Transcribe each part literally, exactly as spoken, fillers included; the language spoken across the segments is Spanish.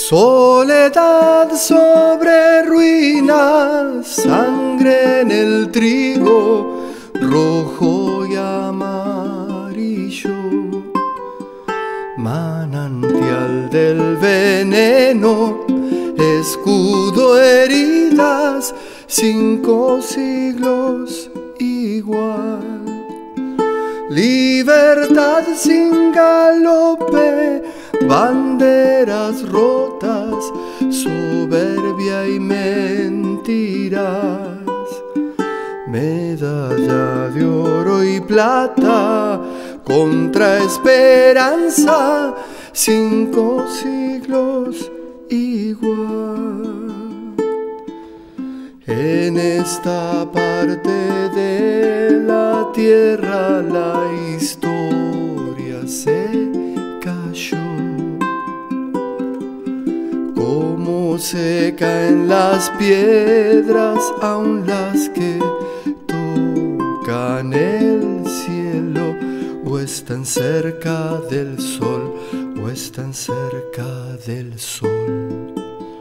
Soledad sobre ruinas, sangre en el trigo, rojo y amarillo. Manantial del veneno, escudo, heridas, cinco siglos igual. Libertad sin galope, banderas rotas, soberbia y mentiras. Medalla de oro y plata contra esperanza, cinco siglos igual. En esta parte de la tierra la historia se cayó. Como se caen las piedras, aun las que tocan el cielo, o están cerca del sol, o están cerca del sol.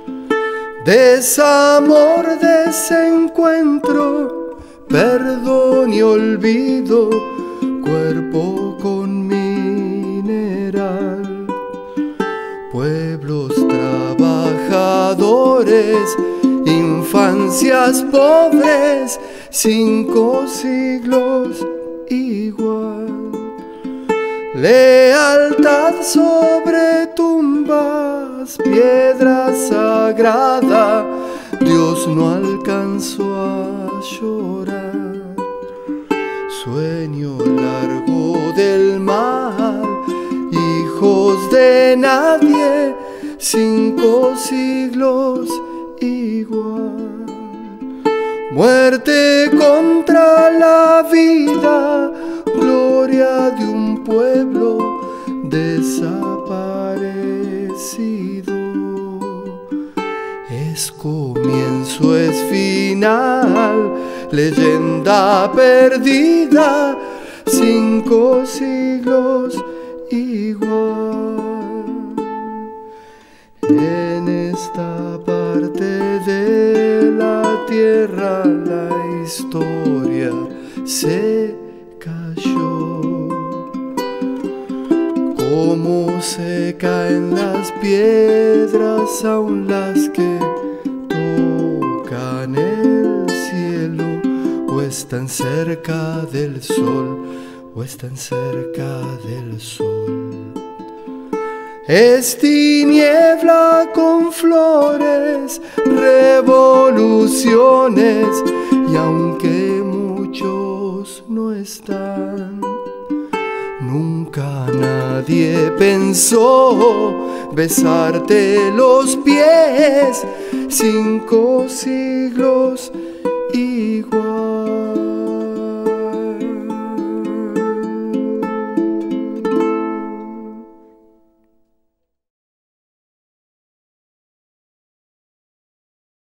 Desamor, desencuentro, perdón y olvido, cuerpo con mineral. Pueblos trabajadores, infancias pobres, cinco siglos igual. Lealtad sobre tumbas, piedra sagrada, Dios no alcanzó a llorar. Sueño largo del mal, hijos de nadie, cinco siglos igual. Muerte contra la vida, gloria de un pueblo desaparecido. Es comienzo, es final, leyenda perdida, cinco siglos igual. En esta parte de la tierra la historia se cayó. Como se caen las piedras, aun las que tocan el cielo, o están cerca del sol, o están cerca del sol. Es tiniebla con flores, revoluciones, y aunque muchos no están, nunca nadie pensó besarte los pies, cinco siglos igual.